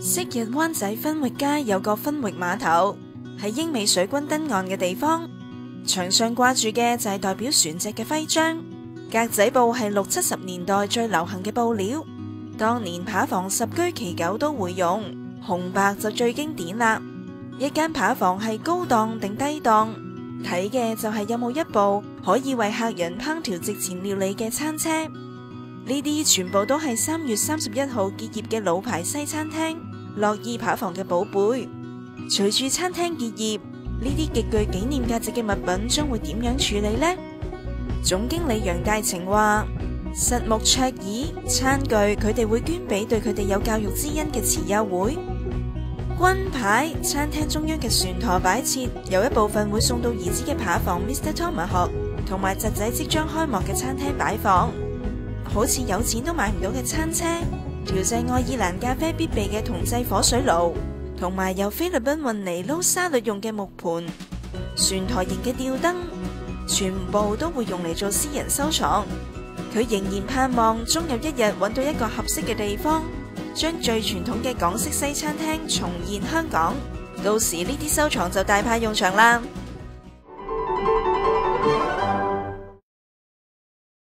昔日灣仔分域街有個分域碼頭，係英美水軍登岸嘅地方。牆上掛住嘅就係代表船隻嘅徽章。格仔布係60、70年代最流行嘅布料，當年扒房十居其九都會用，紅白就最經典啦。一間扒房係高檔定低檔，睇嘅就係有冇一部可以為客人烹調席前料理嘅餐車。呢啲全部都係3月31號結業嘅老牌西餐廳樂意扒房嘅寶貝。隨住餐廳結業，呢啲極具紀念價值嘅物品將會點樣處理呢？總經理楊大晴話：實木桌椅、餐具，佢哋會捐俾對佢哋有教育之恩嘅慈幼會。軍牌，餐廳中央嘅船舵擺設，有一部分會送到兒子嘅扒房 Mr. Tomahawk 同埋侄仔即將開幕嘅餐廳擺放。好似有錢都買唔到嘅餐車，調製愛爾蘭咖啡必備嘅銅製火水爐，同埋由菲律賓運嚟撈沙律用嘅木盤，船台型嘅吊燈，全部都會用嚟做私人收藏。佢仍然盼望終有一日揾到一個合適嘅地方，將最傳統嘅港式西餐廳重現香港。到時呢啲收藏就大派用場啦。